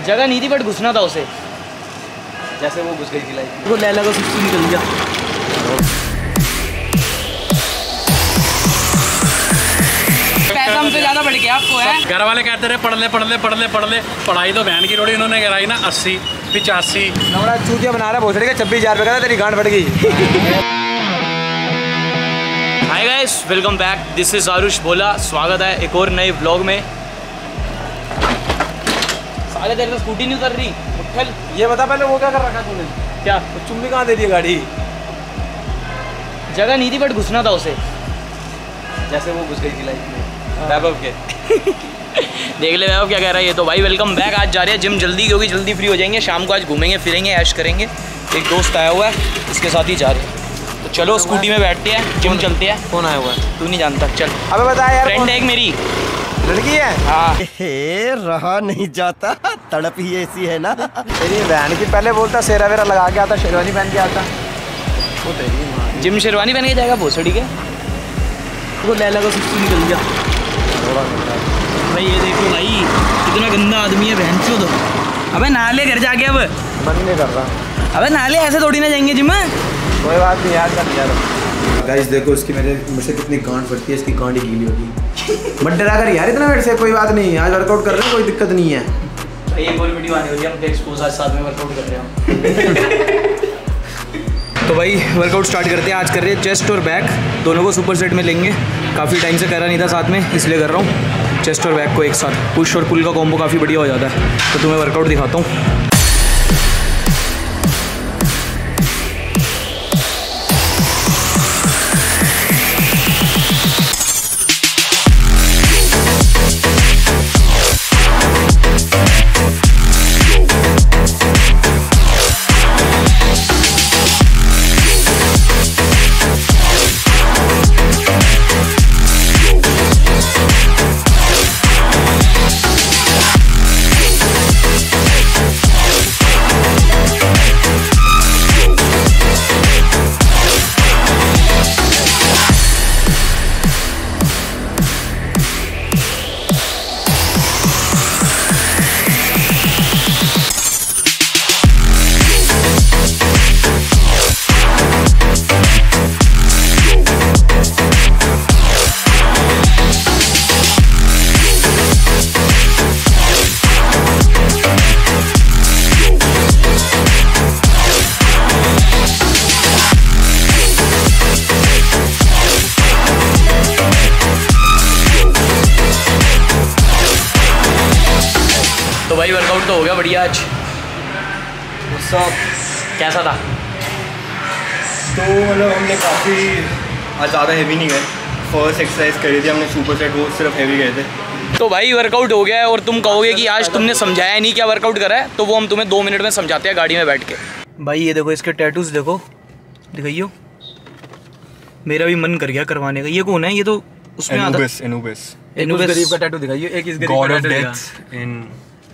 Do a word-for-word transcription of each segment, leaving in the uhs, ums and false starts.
जगह नहीं थी बट घुसना था उसे, जैसे वो घुस गई थी लाइफ। वो लैला का सिक्सटी निकल गया। पैसा हमसे ज़्यादा बढ़ गया आपको है। घर वाले कहते रहे पढ़ ले पढ़ ले पढ़ ले पढ़ ले, पढ़ाई तो बहन की रोड़ी इन्होंने कराई ना अस्सी पिचासी। नवरा चूतिया बना रहा भोसड़ी का छब्बीस हज़ार रुपये का, तेरी गांड फट गई। Hi guys, welcome back, this is Aarush Bhola. स्वागत है एक और नए व्लॉग में। साले तेरे तो स्कूटी नहीं उतर रही, उठल। ये बता पहले वो क्या कर रखा तूने? क्या तो चुम्बी कहाँ दे दी गाड़ी? जगह नहीं थी बट घुसना था उसे, जैसे वो घुस गई थी लाइफ में वैभव के। देख ले वैभव क्या कह रहा है ये तो। भाई वेलकम बैक। आज जा रहे हैं जिम जल्दी, क्योंकि जल्दी फ्री हो जाएंगे। शाम को आज घूमेंगे फिरेंगे, ऐश करेंगे। एक दोस्त आया हुआ है, इसके साथ ही जा रहे हैं। तो चलो स्कूटी में बैठते हैं, जिम चलते हैं। कौन आया हुआ है? तू नहीं जानता, चल। अबे बता यार। फ्रेंड है एक मेरी, लड़की है। हाँ हे, रहा नहीं जाता, तड़प ही ऐसी है ना। तेरी बहन की पहले बोलता सेरा वेरा लगा के आता, शेरवानी पहन के आता। वो तेरी माँ। जिम शेरवानी पहन के जाएगा भोसड़ी के। वो लैला का सिक्सटी निकल गया। भाई ये देखो भाई, कितना गंदा आदमी है बहन चोद। अबे नाले घर जाके, अब मन नहीं कर रहा। अबे नाले ऐसे थोड़ी ना जाएंगे जिम में। कोई बात नहीं यार, कर यार। गाइस देखो इसकी मेरे मुझसे कितनी गांड फटती है, इसकी गांड ही गीली होती है। मत डरा कर यार इतना मेरे से, कोई बात नहीं, आज वर्कआउट कर रहे हैं, कोई दिक्कत नहीं है। एक और वीडियो आने वाली है, हम एक्सपोज आज साथ में वर्कआउट कर रहे हैं। तो भाई वर्कआउट स्टार्ट करते हैं। आज कर रहे हैं चेस्ट और बैक, दोनों को सुपर सेट में लेंगे। काफ़ी टाइम से करा नहीं था साथ में, इसलिए कर रहा हूँ। चेस्ट और बैक को एक साथ, पुश और पुल का कॉम्बो काफ़ी बढ़िया हो जाता है। तो तुम्हें वर्कआउट दिखाता हूँ। तो भाई वर्कआउट तो हो गया बढ़िया आज। सब कैसा था? तो मतलब हमने काफ़ी आज ज़्यादा हैवी नहीं गए। फर्स्ट एक्सरसाइज करी थी हमने सुपर सेट, वो सिर्फ हैवी गए थे। तो भाई वर्कआउट हो गया है, और तुम कहोगे कि आज तुमने समझाया नहीं क्या वर्कआउट करा है, तो वो हम तुम्हें दो मिनट में समझाते हैं गाड़ी में बैठ के। भाई ये देखो इसके टैटूज देखो, दिखाइयो। मेरा भी मन कर गया करवाने का। ये कौन है? ये तो उसमें आता एनुबिस एनुबिस एनुबिस गरीब का टैटू दिखाइए। एक इस गरीब का टैटू दिखा। इन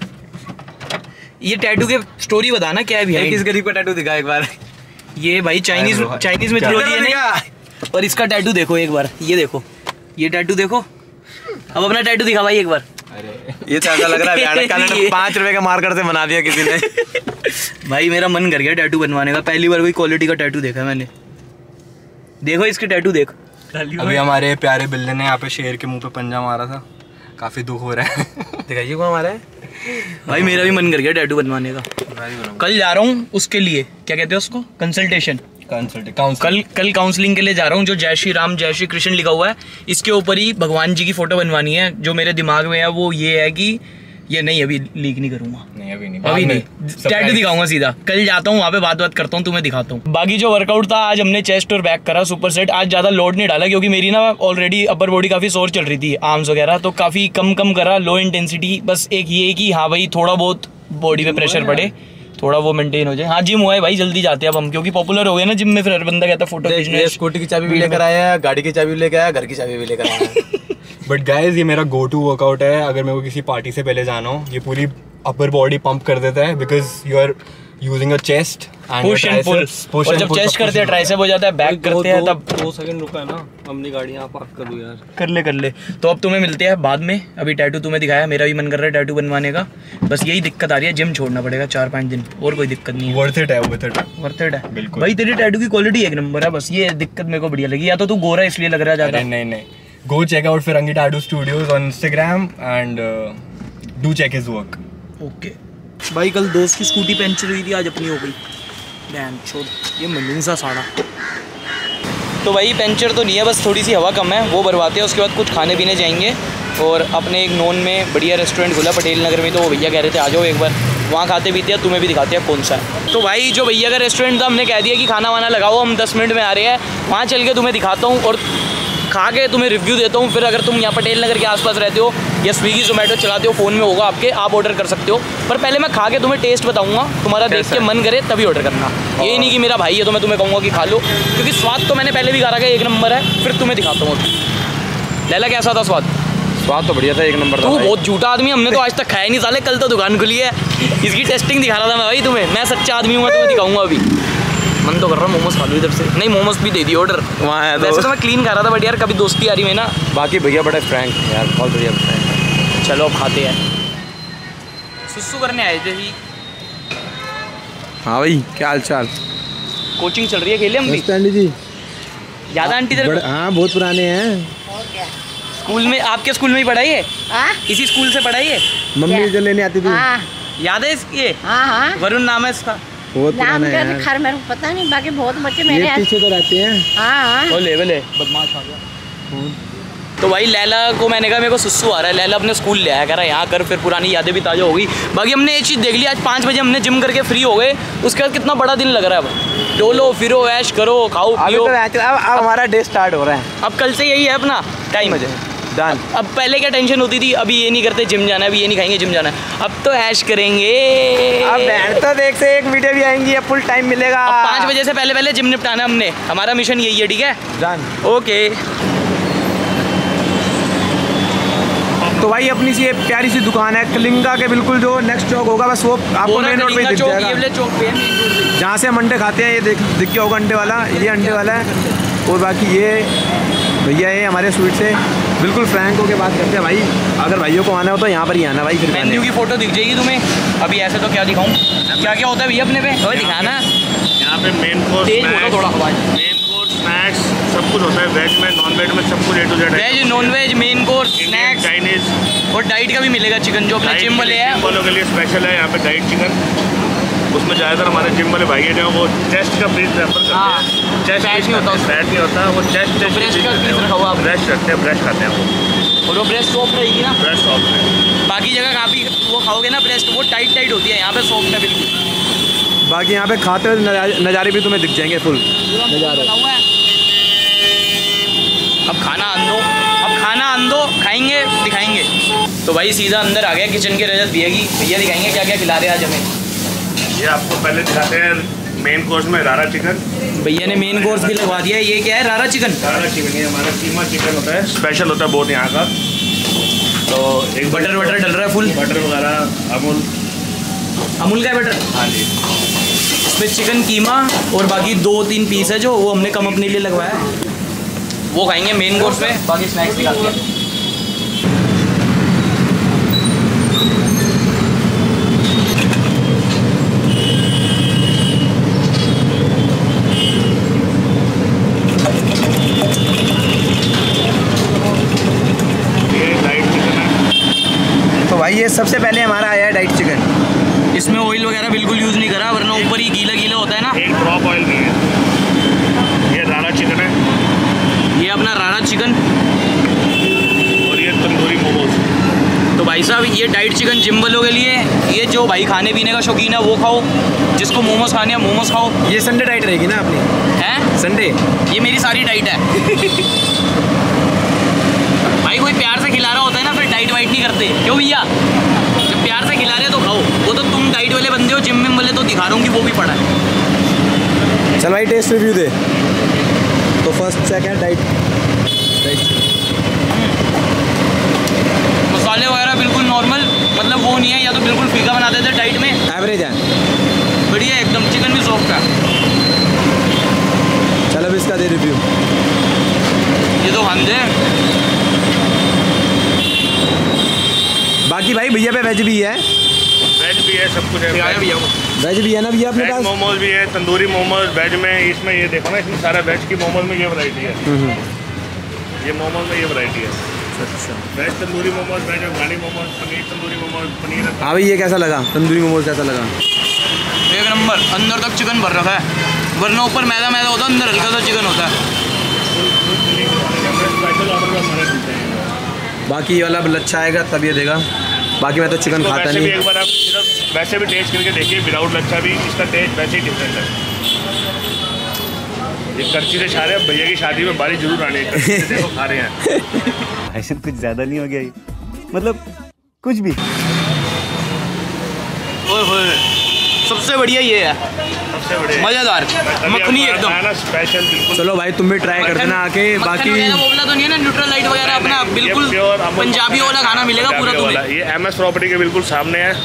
ये टैटू के स्टोरी बताना क्या है भैया। एक इस गरीब का टैटू दिखा एक बार। ये भाई चाइनीज चाइनीज मिथोलॉजी है ना। और इसका टैटू देखो एक बार, ये देखो, ये टैटू देखो। अब अपना टैटू दिखा भाई एक बार। अरे ये तो ऐसा लग रहा है पाँच रुपए का मार्कर से बना दिया किसी ने। भाई मेरा मन कर गया टैटू बनवाने का। पहली बार कोई क्वालिटी का टैटू देखा मैंने। देखो इसके टैटू देख। अभी हमारे प्यारे बिल्ले ने यहाँ पे शेर के मुंह पे पंजा मारा था, काफ़ी दुख हो रहा है। दिखाइए को हमारा है। भाई मेरा भी मन कर गया टैटू बनवाने का। कल जा रहा हूँ उसके लिए, क्या कहते हैं उसको, कंसल्टेशन। कल कल काउंसलिंग के लिए जा रहा हूँ। जो जय श्री राम जय श्री कृष्ण लिखा हुआ है, इसके ऊपर ही भगवान जी की फोटो बनवानी है। जो मेरे दिमाग में है वो ये है कि ये नहीं, अभी लीक नहीं करूंगा। नहीं अभी नहीं, अभी नहीं, टैटू दिखाऊंगा सीधा। कल जाता हूँ वहाँ पे, बात बात करता हूँ, तुम्हें दिखाता हूँ। बाकी जो वर्कआउट था आज हमने चेस्ट और बैक करा सुपर सेट। आज ज़्यादा लोड नहीं डाला, क्योंकि मेरी ना ऑलरेडी अपर बॉडी काफ़ी सोर चल रही थी, आर्म्स वगैरह, तो काफ़ी कम कम करा, लो इंटेंसिटी। बस एक ये कि हाँ भाई थोड़ा बहुत बॉडी पे प्रेशर पड़े, थोड़ा वो मेंटेन हो जाए। हाँ जिम हुआ है भाई, जल्दी जाते हैं अब हम, क्योंकि पॉपुलर हो गए ना जिम में। फिर हर बंदा कहता है फोटो खींचना है। स्कूटी की चाबी भी लेकर आया, गाड़ी की चाबी भी लेकर आया, घर की चाबी भी लेकर आया। बट गाइज ये मेरा गो टू वर्कआउट है। अगर मेरे को किसी पार्टी से पहले जाना हो, ये पूरी अपर बॉडी पंप कर देता है, because you are using a chest push and pull. और जब चेस्ट करते हैं ट्राइसेप हो जाता है, बैक करते हैं तब। दो सेकंड रुका है ना, अपनी गाड़ी यहाँ पार्क कर दूँ यार। कर ले कर ले। तो अब तुम्हें मिलते हैं बाद में। अभी टैटू तुम्हें दिखाया, मेरा भी मन कर रहा है टैटू बनवाने का। बस यही दिक्कत आ रही है, जिम छोड़ना पड़ेगा चार पाँच दिन, और कोई दिक्कत नहीं है। वर्थ इट है, वर्थ इट है, वर्थ इट है बिल्कुल। भाई, तेरी टैटू की क्वालिटी एक नंबर है, बस ये दिक्कत मेरे को बढ़िया लगी। या तो तू गोरा इसलिए लग रहा है ज्यादा। नहीं नहीं, go check out Firangi tattoo studios on Instagram and do check his work. Okay भाई, कल दोस्त की स्कूटी पंचर हुई थी, आज अपनी हो गई। डैम छोड़, ये मनूसा साड़ा। तो भाई पंचर तो नहीं है, बस थोड़ी सी हवा कम है, वो भरवाते हैं। उसके बाद कुछ खाने पीने जाएंगे और अपने एक नॉन में बढ़िया रेस्टोरेंट खुला पटेल नगर में, तो वो भैया कह रहे थे आ जाओ एक बार, वहाँ खाते पीते हैं, तुम्हें भी दिखाते हैं कौन सा है। तो भाई जो भैया का रेस्टोरेंट था, हमने कह दिया कि खाना वाना लगाओ, हम दस मिनट में आ रहे हैं, वहाँ चल के तुम्हें दिखाता हूँ और खा के तुम्हें रिव्यू देता हूँ। फिर अगर तुम यहाँ पटेल नगर के आसपास रहते हो या स्विगी जोमेटो चलाते हो, फ़ोन में होगा आपके, आप ऑर्डर कर सकते हो। पर पहले मैं खा के तुम्हें टेस्ट बताऊँगा, तुम्हारा देख के मन करे तभी ऑर्डर करना। ये नहीं कि मेरा भाई है तो मैं तुम्हें कहूँगा कि खा लो, क्योंकि स्वाद तो मैंने पहले भी कहा था एक नंबर है। फिर तुम्हें दिखाता हूँ अभी। लैला कैसा था स्वाद? स्वाद तो बढ़िया था, एक नंबर था। तू बहुत झूठा आदमी, हमने तो आज तक खाया नहीं साले। कल तो दुकान खुली है, इसकी टेस्टिंग दिखा रहा था मैं भाई तुम्हें। मैं सच्चा आदमी हूँ, मैं तुम्हें दिखाऊंगा अभी। मन तो कर रहा हूँ मोमोज खा लूँ इधर से। नहीं, मोमोज भी दे दिए ऑर्डर वहाँ है। वैसे तो मैं क्लीन खा रहा था, बट यार कभी दोस्ती आ रही है ना। बाकी भैया बड़ा फ्रैंक यार, बहुत बढ़िया फ्रैंक। चलो अब खाते हैं। सुसु करने आए थे ही। हाँ भाई, क्या हाल चाल? कोचिंग चल रही है, खेले हम भी। आंटी जी याद आंटी तेरे को? हाँ, बहुत पुराने हैं। स्कूल में, आपके स्कूल में ही पढ़ाई है? इसी स्कूल से पढ़ाई है? मम्मी जो लेने आती थी। याद है इसकी? हाँ हाँ, वरुण नाम है इसका। बहुत नाम पुराना है का यार। खैर मेरे को पता नहीं, बाकी बहुत बच्चे मेरे ये पीछे तो रहते हैं। हाँ हाँ। वो लेवल है, बदमाश आ गया। तो भाई लैला को मैंने कहा मेरे को सुस्सू आ रहा है, लैला अपने स्कूल ले आया, कह रहा है यहाँ कर, फिर पुरानी यादें भी ताज़ा हो गई। बाकी हमने एक चीज़ देख ली, आज पाँच बजे हमने जिम करके फ्री हो गए, उसके बाद कितना बड़ा दिन लग रहा है। अब डोलो फिरो, ऐश करो, खाओ पियो। अब अब हमारा डे स्टार्ट हो रहा है। अब कल से यही है अपना टाइम। डन। अब पहले क्या टेंशन होती थी, अभी ये नहीं करते जिम जाना है, अभी ये नहीं खाएंगे जिम जाना है, अब तो ऐश करेंगे। अब बहन तो देख से एक वीडियो भी आएंगी, अब फुल टाइम मिलेगा। अब पाँच बजे से पहले पहले जिम निपटाना हमने, हमारा मिशन यही है, ठीक है? डन। ओके। तो भाई अपनी सी ये प्यारी सी दुकान है कलिंगा के बिल्कुल जो नेक्स्ट चौक होगा, बस वो आपको मेन रोड पे दिख जाएगा। चौक पे है, जहाँ से हम अंडे खाते हैं, ये देख दिख गया होगा अंडे वाला, ये अंडे वाला है। और बाकी ये भैया है हमारे स्वीट से, बिल्कुल फ्रैंक होकर बात करते हैं भाई। अगर भाइयों को आना हो तो यहाँ पर ही आना भाई। फिर मेन्यू की फोटो दिख जाएगी तुम्हें। अभी ऐसे तो क्या दिखाऊं, क्या क्या होता है भैया अपने पे, अभी दिखाना। यहाँ पे मेन कोर्स, तेज बोलो थोड़ा आवाज। मेन कोर्स, स्नैक्स सब कुछ होता है, वेज में नॉन वेज में सब कुछ ए टू जेड है। Veg non veg, main course, snacks, Chinese और डाइट का भी मिलेगा चिकन, जो अपने जिम वाले हैं वालों के लिए स्पेशल है यहाँ पे डाइट चिकन। उसमें ज़्यादातर हमारे जिम वाले भाई हैं वो चेस्ट का पीस रेफर करते हैं। चेस्ट फैट नहीं होता, फैट नहीं होता, वो चेस्ट चेस्ट ब्रेस्ट का पीस रखा हुआ, ब्रेस्ट रखते हैं, ब्रेस्ट खाते हैं वो, और वो ब्रेस्ट सॉफ्ट रहेगी ना। ब्रेस्ट सॉफ्ट है। बाकी जगह काफ़ी वो खाओगे ना ब्रेस्ट, वो टाइट टाइट होती है, यहाँ पे सॉफ्ट है बिल्कुल। बाकी यहाँ पे खाते हुए नज़ारे नज़ारे भी तुम्हें दिख जाएंगे फुल नज़ारे। अब खाना अंदो, अब खाना अंदो, खाएंगे दिखाएंगे। तो भाई सीधा अंदर आ गया किचन के रजत भैया की। भैया दिखाएंगे क्या क्या खिला रहे हैं आज हमें। ये आपको पहले दिखाते हैं मेन कोर्स में रारा चिकन। भैया ने मेन कोर्स भी लगवा दिया है। ये क्या है, रारा चिकन? रारा चिकन ये हमारा कीमा चिकन होता है, स्पेशल होता है बहुत यहाँ का। तो एक बटर वटर डल रहा है फुल, बटर वगैरह अमूल अमूल का बटर। हाँ जी। इसमें चिकन कीमा और बाकी दो तीन पीस है जो वो हमने कम अपने लिए लगवाया है, वो खाएंगे मेन कोर्स में। बाकी स्नैक्स दिखाते हैं। भाई ये सबसे पहले हमारा आया है डाइट चिकन। इसमें ऑयल वगैरह बिल्कुल यूज़ नहीं करा, वरना ऊपर ही गीला गीला होता है ना। एक ड्रॉप ऑयल नहीं है। ये रारा चिकन है, ये अपना रारा चिकन, और ये तंदूरी मोमोज। तो भाई साहब ये डाइट चिकन जिम वालों के लिए, ये जो भाई खाने पीने का शौकीन है वो खाओ, जिसको मोमोज खाने हैं मोमोज खाओ। ये संडे डाइट रहेगी ना अपनी? है संडे, ये मेरी सारी डाइट है। भाई कोई प्यार से खिला रहा होता है ना, फिर डाइट वाइट नहीं करते, क्यों भैया? जब प्यार से खिला रहे हैं तो खाओ। वो तो तुम डाइट वाले बंदे हो, जिम में वाले तो दिखा रहा हूँ कि वो भी पड़ा है। चल भाई टेस्ट रिव्यू दे। तो फर्स्ट सेकंड डाइट डाइट मसाले वगैरह बिल्कुल नॉर्मल, मतलब वो नहीं है, या तो बिल्कुल फीका बना देते डाइट में, एवरेज है, बढ़िया चलो अब इसका दे रिव्यू। ये तो खान दे। बाकी भाई भैया पे वेज भी है, वेज भी है, सब कुछ है। भैया को वेज भी है ना भैया अपने वेज पास? मोमोज भी है, तंदूरी मोमोज वेज में। इसमें ये देखो ना, इसमें सारा वेज की मोमोज में ये वैरायटी है। ये मोमोज में ये वैरायटी है। अच्छा वेज तंदूरी मोमोज, वेज अफगानी मोमोज, पनीर तंदूरी मोमोज, पनीर। हाँ भाई ये कैसा लगा तंदूरी मोमोज, कैसा लगा? एक नंबर, अंदर तक चिकन भर रखा है, वरना ऊपर मैदा मैदा होता है, अंदर हल्का सा चिकन होता है। स्पेशल ऑर्डर में हमारे मिलते हैं। बाकी ये वाला लच्छा आएगा तब ये देगा, बाकी मैं तो चिकन तो खाता वैसे नहीं। भी एक बार आप सिर्फ वैसे भी टेस्ट करके देखिए, विदाउट लच्छा भी इसका टेस्ट वैसे ही डिफरेंट है। ये करची से खा रहे हैं, भैया की शादी में बारी जरूर आनी है, करची से देखो खा रहे हैं। ऐसे कुछ ज्यादा नहीं हो गया ये? मतलब कुछ भी। ओए होए, सबसे बढ़िया ये है, सबसे बड़े मजेदार मखनी एकदम। ना स्पेशल बिल्कुल। चलो भाई तुम भी ट्राई कर देना आके। बाकी वो वाला तो नहीं है ना, न्यूट्रल लाइट वगैरह अपना बिल्कुल पंजाबी वाला खाना मिलेगा पूरा तुम्हें। ये एम एस प्रॉपर्टी के बिल्कुल सामने है।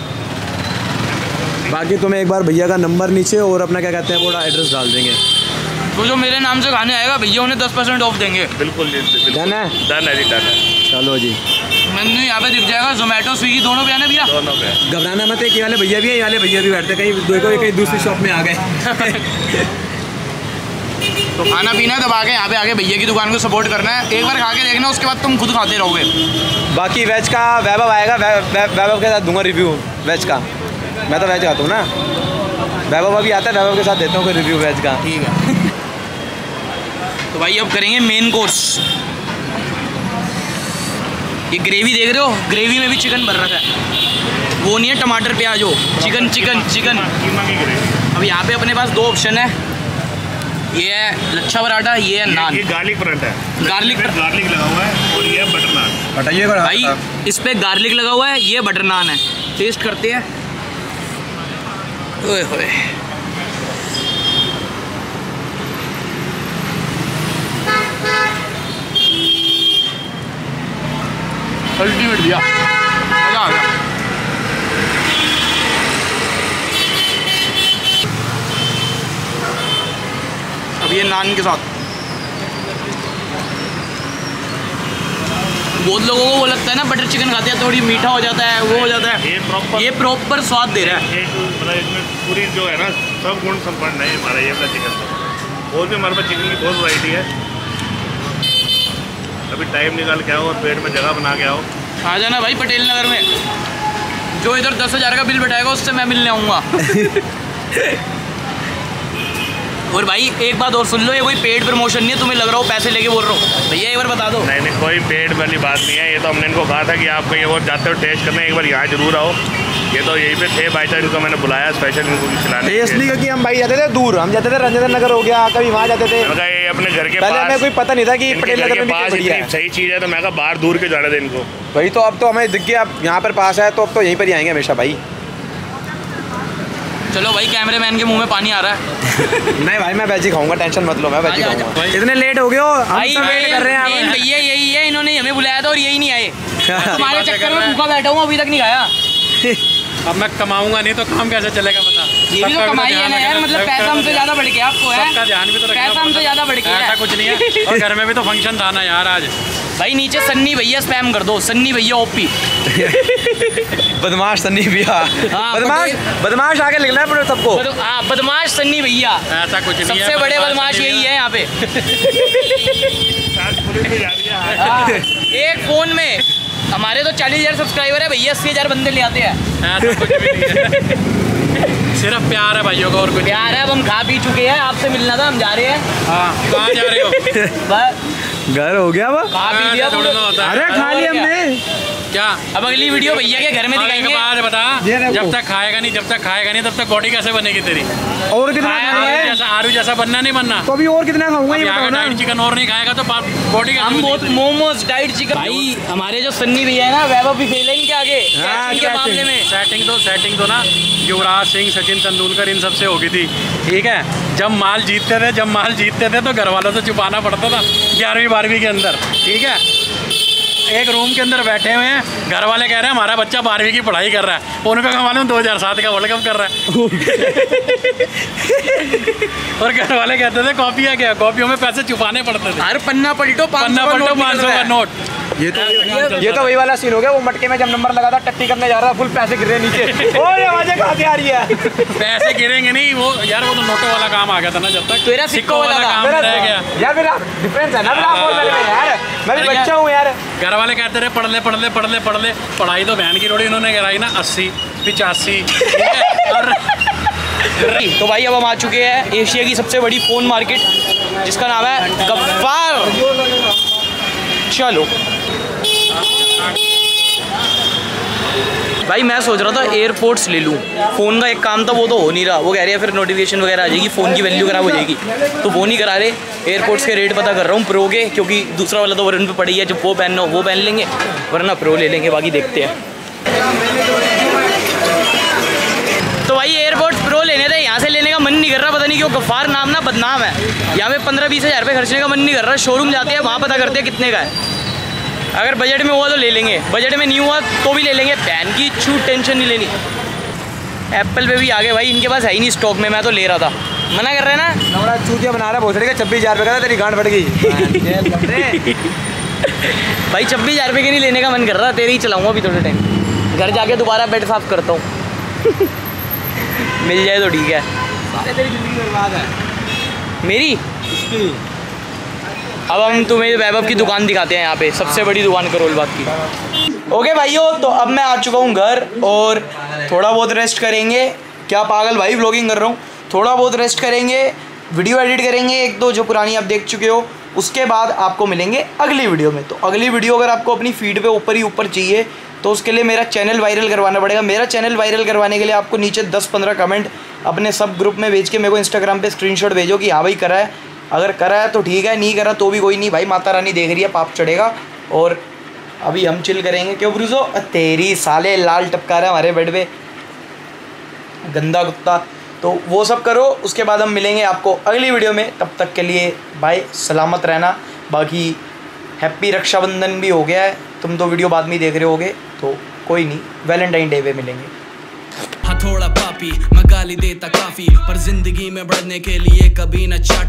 बाकी तुम्हें एक बार भैया का नंबर नीचे और अपना क्या कहते हैं पूरा एड्रेस डाल देंगे। तो जो मेरे नाम से खाने आएगा भैया उन्हें दस परसेंट ऑफ देंगे। बिल्कुल जी, बिल्कुल डन है? डन है जी, डन है। चलो जी, मेन्यू यहाँ पे दिख जाएगा, जोमेटो स्विगी दोनों पे है ना भैया? दोनों पे। घबराना मत है, ये वाले भैया भी है, ये वाले भैया भी बैठते, कहीं देखो कहीं दूसरी शॉप में आ गए। तो खाना पीना है, तब आके यहाँ पे आके भैया की दुकान को सपोर्ट करना है, एक बार खा के देखना, उसके बाद तुम खुद खाते रहोगे। बाकी वेज का वैभव आएगा, वै, वै, वैभव के साथ दूंगा रिव्यू वेज का। मैं तो वेज खाता हूँ ना, वैभव अभी आता है, वैभव के साथ देता हूँ कोई रिव्यू वेज का। ठीक है। तो भाई अब करेंगे मेन कोर्स। ये ग्रेवी देख रहे हो, ग्रेवी में भी चिकन भर रखा है, वो नहीं है टमाटर प्याज हो, चिकन चिकन चिकन। कीमा की ग्रेवी। अब यहाँ पे अपने पास दो ऑप्शन है, ये है लच्छा पराठा, ये है नान। ये गार्लिक पराठा है, गार्लिक गार्लिक लगा हुआ है, और ये है बटर नान। हटाइए भाई इस पे गार्लिक लगा हुआ है, ये बटर नान है, टेस्ट करते हैं। ओए होए, अल्टीमेट भैया, मजा आ गया। अब ये नान के साथ बहुत लोगों को वो लगता है ना, बटर चिकन खाते हैं थोड़ी मीठा हो जाता है, वो हो जाता है, ये प्रॉपर ये प्रॉपर स्वाद दे रहा है। एक मतलब इसमें पूरी जो है ना, सब गुण संपन्न है हमारा ये वाला चिकन। और भी हमारे पास चिकन की बहुत वैरायटी है। अभी टाइम निकाल के आओ और पेट में जगह बना के आओ। आ जाना भाई पटेल नगर में, जो इधर दस हज़ार का बिल बैठाएगा उससे मैं मिलने आऊँगा। और भाई एक बात और सुन लो, ये कोई पेड प्रमोशन नहीं है, तुम्हें लग रहा हो पैसे लेके बोल रहा हूँ, भैया एक बार बता दो। नहीं नहीं, कोई पेट वाली बात नहीं है। ये तो हमने इनको कहा था कि आप कहीं और जाते हो टेस्ट करने, एक बार यहाँ जरूर आओ। ये तो यहीं पे थे, बाई चांस इनको मैंने बुलाया स्पेशल इनको खिलाने। टेस्ट नहीं, क्योंकि हम भाई जाते थे दूर, हम जाते थे रंजन नगर हो गया, कभी वहाँ जाते थे। मैं ये अपने घर के पहले पास, हमें कोई पता नहीं था कि इनके पटेल घर नगर के में भी पास बढ़िया इतनी है। सही चीज़ है, तो मैं कहा बाहर दूर के जाने दे इनको। वही तो, अब तो हमें दिख गया, अब यहाँ पर पास है तो अब तो यहीं पर ही आएंगे हमेशा भाई। चलो भाई, कैमरामैन के मुंह में पानी आ रहा है। नहीं भाई मैं वेज ही खाऊंगा, टेंशन मत लो, मैं वेज ही आजा, खाऊंगा। आजा। इतने लेट हो गए हो, हम भाई सब वेट कर रहे हैं। मेन भैया यही है, इन्होंने हमें बुलाया था और यही नहीं आए। तुम्हारे चक्कर में भूखा बैठा हूँ, अभी तक नहीं खाया। अब मैं कमाऊंगा नहीं तो काम कैसे चलेगा बता। ये भी तो कमाई है ना यार, मतलब पैसा हमसे ज्यादा बढ़ गया आपको है, सबका ध्यान भी तो रखना पैसा हमसे ज्यादा बढ़ गया ऐसा है। कुछ नहीं है। और घर में भी तो फंक्शन था ना यार आज। भाई नीचे सन्नी भैया स्पैम कर दो, सन्नी भैया ओपी। बदमाश सन्नी भैया, हाँ, बदमाश बदमाश आगे लिखना है पूरे सबको। बद- हाँ, बदमाश सन्नी भैया, ऐसा कुछ नहीं है। सबसे बड़े बदमाश यही है यहाँ पे। साथ पुलिस भी जा रही है। हाँ, एक फोन में हमारे तो चालीस हजार सब्सक्राइबर है भैया, अस्सी हजार बंदे ले आते हैं। ऐसा कुछ भी नहीं है। सिर्फ प्यार है भाइयों का, और कुछ प्यार है, अब हम खा पी चुके हैं, आपसे मिलना था, हम जा रहे हैं। हाँ, कहाँ जा रहे हो? बस घर हो गया वो, खा पी लिया थोड़ा ना होता है। अरे खा लिया हमने। क्या अब अगली वीडियो भैया के घर में और एक दिखाएंगे। बात बता, ये देखो। जब तक खाएगा नहीं, जब तक खाएगा नहीं, तब तक बॉडी कैसे बनेगी तेरी? और कितना खाया खाना आलू है? जैसा आलू जैसा बनना नहीं बनना। तो अभी और कितना खाऊंगा ये यहाँ बताओ का ना। डाइट चिकन और नहीं खाएगा तो बॉडी कैसे हम बहुत बनेगी? Momos diet chicken. भाई हमारे जो सन्नी भैया है ना, वैभव भी फेल है इनके आगे हाँ, कैचिंग के मामले में। सेटिंग तो सेटिंग तो ना युवराज सिंह, सचिन तेंदुलकर इन सबसे होगी थी, ठीक है। जब माल जीतते थे, जब माल जीतते थे तो घर वालों से छुपाना पड़ता था ग्यारहवीं बारहवीं के अंदर, ठीक है। एक रूम के अंदर बैठे हुए हैं, घर वाले कह रहे हैं हमारा बच्चा बारहवीं की पढ़ाई कर रहा है, उन पे मालूम दो हज़ार सात का वर्ल्ड कप कर रहा है। और घर वाले कहते थे कॉपियाँ क्या, कॉपियों में पैसे छुपाने पड़ते थे। हर पन्ना पलटो पन्ना पलटो पाँच सौ का नोट। ये तो ये तो वही वाला सीन हो गया, वो मटके में जब नंबर लगा था टट्टी करने जा रहा था, फुल पैसे गिर रहे नीचे। ओए आवाज़ें कहाँ से आ रही है? पैसे गिरेंगे नहीं, वो यार वो तो नोटों वाला काम आ गया था ना, जब तक तेरा सिक्कों वाला काम रह गया। यार मेरा डिफरेंस है ना, मेरा बोल मेरे में यार, मैं भी बच्चा हूँ यार। घर वाले कहते रहे पढ़ ले पढ़ ले पढ़ ले पढ़ ले, पढ़ाई तो बहन की रोड़ी इन्होंने कराई ना अस्सी पिचासी। और तो भाई अब हम आ चुके हैं एशिया की सबसे बड़ी फ़ोन मार्केट, जिसका नाम है गफ्फार। चलो भाई, मैं सोच रहा था एयरपोर्ट्स ले लूँ, फ़ोन का एक काम था वो तो हो नहीं रहा, वो कह रहे हैं फिर नोटिफिकेशन वगैरह आ जाएगी, फ़ोन की वैल्यू खराब हो जाएगी, तो वो नहीं करा रहे। एयरपोर्ट्स के रेट पता कर रहा हूँ प्रो के, क्योंकि दूसरा वाला तो वरन पे पड़ी है, जब वो पहनना हो वो पहन लेंगे, वरना प्रो ले लेंगे, बाकी देखते हैं। तो भाई एयरपोर्ट्स प्रो लेने थे, यहाँ से लेने का मन नहीं कर रहा, पता नहीं क्यों, गफ्फार नाम ना बदनाम है, यहाँ पे पंद्रह बीस हज़ार रुपये खर्चने का मन नहीं कर रहा। शोरूम जाते हैं, वहाँ पता करते हैं कितने का है, अगर बजट में हुआ तो ले लेंगे, बजट में नहीं हुआ तो भी ले लेंगे, पैन की छूट टेंशन नहीं लेनी। एप्पल पे भी आ गए भाई, इनके पास है ही नहीं स्टॉक में, मैं तो ले रहा था, मना कर रहे हैं ना। नवरा चूतिया बना रहा है भोसड़ी का, छब्बीस हज़ार रुपये का था, तेरी गांड फट गई। भाई छब्बीस हज़ार रुपये के नहीं लेने का मन कर रहा, तेरे ही चलाऊँगा अभी थोड़े टाइम, घर जाके दोबारा बेड साफ करता हूँ। मिल जाए तो ठीक है। सारे तेरी ज़िंदगी बर्बाद है मेरी। अब हम तुम्हें वैभव की दुकान दिखाते हैं, यहाँ पे सबसे बड़ी दुकान करोल बाग की। ओके भाइयों, तो अब मैं आ चुका हूँ घर, और थोड़ा बहुत रेस्ट करेंगे। क्या पागल भाई व्लॉगिंग कर रहा हूँ, थोड़ा बहुत रेस्ट करेंगे, वीडियो एडिट करेंगे एक दो जो पुरानी आप देख चुके हो, उसके बाद आपको मिलेंगे अगली वीडियो में। तो अगली वीडियो अगर आपको अपनी फीड पे ऊपर ही ऊपर चाहिए तो उसके लिए मेरा चैनल वायरल करवाना पड़ेगा। मेरा चैनल वायरल करवाने के लिए आपको नीचे दस पंद्रह कमेंट अपने सब ग्रुप में भेज के मेरे को इंस्टाग्राम पे स्क्रीनशॉट भेजो कि हाँ भाई करा है, अगर करा है तो ठीक है, नहीं करा तो भी कोई नहीं भाई, माता रानी देख रही है, पाप चढ़ेगा। और अभी हम चिल करेंगे, क्यों ब्रूजो तेरी साले लाल टपका रहा है हमारे बेड पे, गंदा कुत्ता। तो वो सब करो, उसके बाद हम मिलेंगे आपको अगली वीडियो में, तब तक के लिए बाय, सलामत रहना। बाकी हैप्पी रक्षाबंधन भी हो गया है, तुम तो वीडियो बाद में ही देख रहे होगे, तो कोई नहीं, वैलेंटाइन डे पे मिलेंगे। हाँ थोड़ा पापी मैं गाली देता काफी, पर जिंदगी में बढ़ने के लिए कभी न चाट